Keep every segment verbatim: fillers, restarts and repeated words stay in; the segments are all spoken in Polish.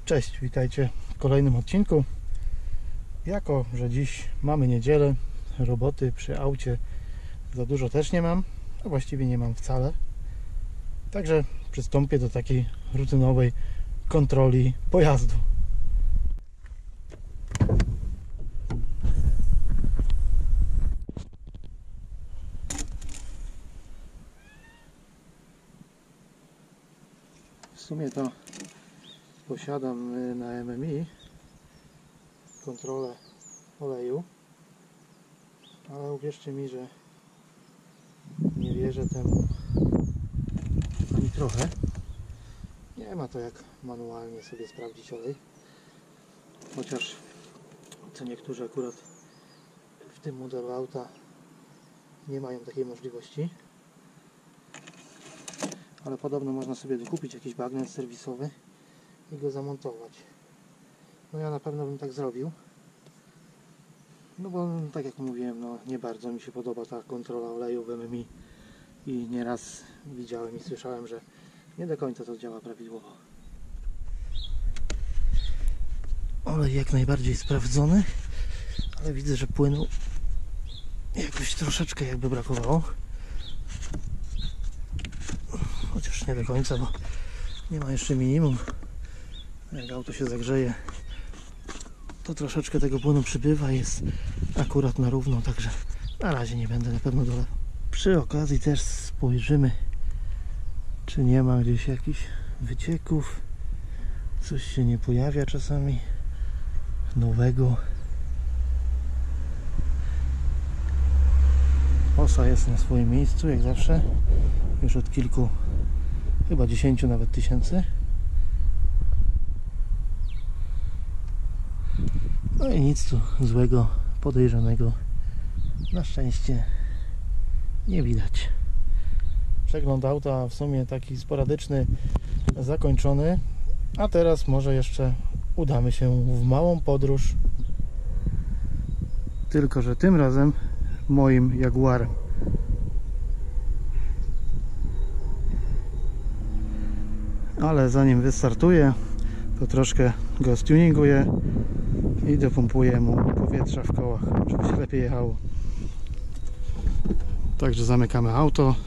Cześć, witajcie w kolejnym odcinku. Jako że dziś mamy niedzielę, roboty przy aucie za dużo też nie mam, a właściwie nie mam wcale. Także przystąpię do takiej rutynowej kontroli pojazdu. W sumie to posiadam na M M I kontrolę oleju, ale uwierzcie mi, że nie wierzę temu ani trochę. Nie ma to jak manualnie sobie sprawdzić olej, chociaż co niektórzy akurat w tym modelu auta nie mają takiej możliwości, ale podobno można sobie dokupić jakiś bagnet serwisowy i go zamontować. No ja na pewno bym tak zrobił, no bo tak jak mówiłem, no nie bardzo mi się podoba ta kontrola oleju w M M I i nieraz widziałem i słyszałem, że nie do końca to działa prawidłowo. Olej jak najbardziej sprawdzony, ale widzę, że płynu jakoś troszeczkę jakby brakowało. Chociaż nie do końca, bo nie ma jeszcze minimum. Jak auto się zagrzeje, to troszeczkę tego płynu przybywa, jest akurat na równo, także na razie nie będę na pewno dolewał. Przy okazji też spojrzymy, czy nie ma gdzieś jakichś wycieków, coś się nie pojawia czasami nowego. Osa jest na swoim miejscu jak zawsze, już od kilku, chyba dziesięciu nawet tysięcy. No i nic tu złego, podejrzanego na szczęście nie widać. Przegląd auta w sumie taki sporadyczny zakończony, a teraz może jeszcze udamy się w małą podróż, tylko że tym razem moim Jaguarem. Ale zanim wystartuję, to troszkę go stuninguję i dopompuję mu powietrza w kołach, żeby się lepiej jechało. Także zamykamy auto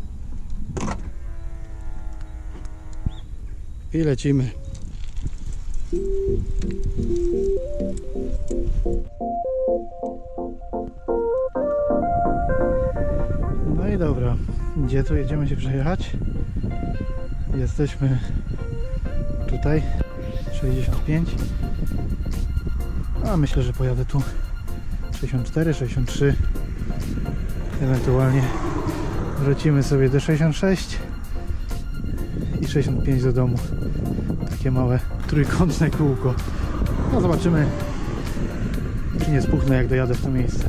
i lecimy. No i dobra, gdzie tu jedziemy się przejechać? Jesteśmy tutaj, sześćdziesiąt pięć, a myślę, że pojadę tu sześćdziesiąt cztery, sześćdziesiąt trzy, ewentualnie wrócimy sobie do sześćdziesiąt sześć i sześćdziesiąt pięć do domu. Takie małe trójkątne kółko. No zobaczymy, czy nie spuchnę, jak dojadę w to miejsce.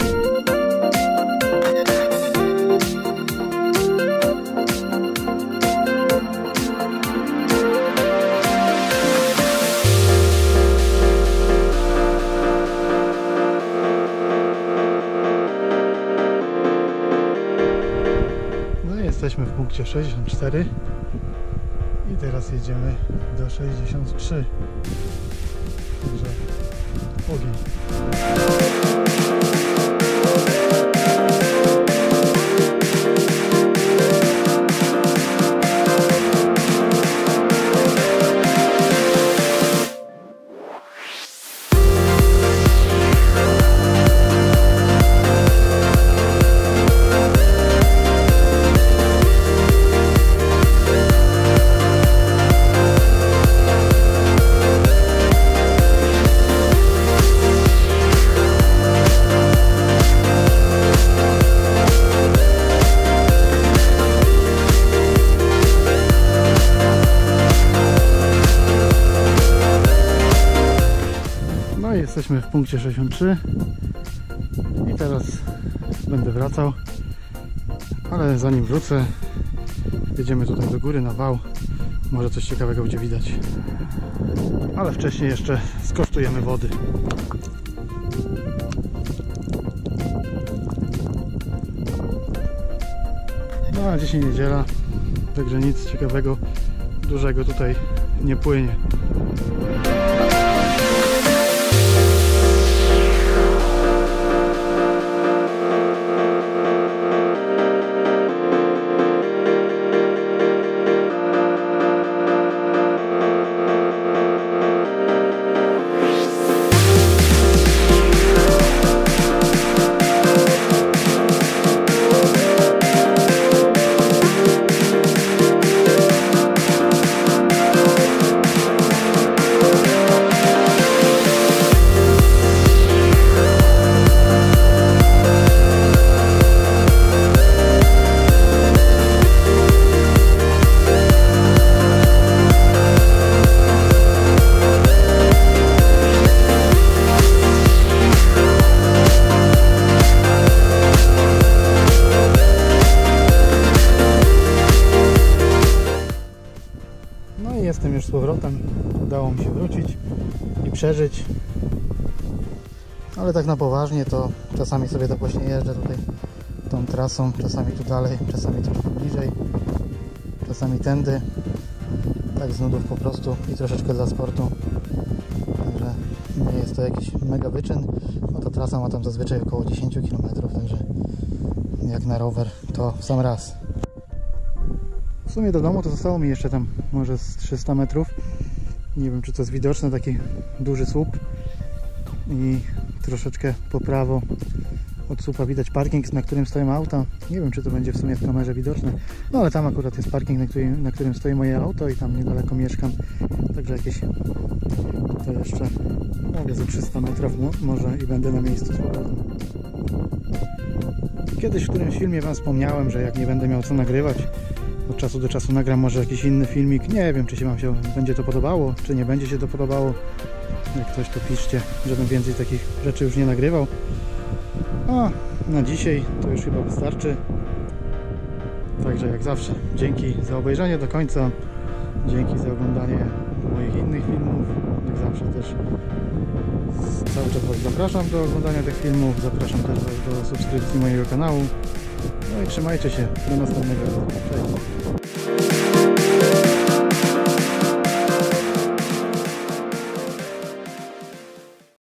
Jesteśmy w punkcie sześćdziesiąt cztery i teraz jedziemy do sześćdziesiąt trzy. Także ogień. Jesteśmy w punkcie sześćdziesiąt trzy i teraz będę wracał, ale zanim wrócę, jedziemy tutaj do góry na wał, może coś ciekawego będzie widać, ale wcześniej jeszcze skosztujemy wody. No a dzisiaj niedziela, także nic ciekawego, dużego tutaj nie płynie. Jestem już z powrotem, udało mi się wrócić i przeżyć, ale tak na poważnie to czasami sobie tak właśnie jeżdżę tutaj tą trasą, czasami tu dalej, czasami troszkę bliżej, czasami tędy, tak z nudów po prostu i troszeczkę dla sportu, także nie jest to jakiś mega wyczyn, no ta trasa ma tam zazwyczaj około dziesięć kilometrów, także jak na rower to w sam raz. W sumie do domu to zostało mi jeszcze tam może z trzysta metrów. Nie wiem, czy to jest widoczne, taki duży słup i troszeczkę po prawo od słupa widać parking, na którym stoją auta. Nie wiem, czy to będzie w sumie w kamerze widoczne, no ale tam akurat jest parking, na którym, na którym stoi moje auto i tam niedaleko mieszkam, także jakieś to jeszcze mówię za trzysta metrów może i będę na miejscu z powrotem. Kiedyś w którymś filmie Wam wspomniałem, że jak nie będę miał co nagrywać, od czasu do czasu nagram może jakiś inny filmik. Nie wiem, czy się Wam się będzie to podobało, czy nie będzie się to podobało. Jak ktoś to piszcie, żebym więcej takich rzeczy już nie nagrywał. A na dzisiaj to już chyba wystarczy. Także jak zawsze dzięki za obejrzenie do końca. Dzięki za oglądanie moich innych filmów. Jak zawsze też cały czas Was zapraszam do oglądania tych filmów. Zapraszam też Was do subskrypcji mojego kanału. No i trzymajcie się. Do następnego razu. Cześć.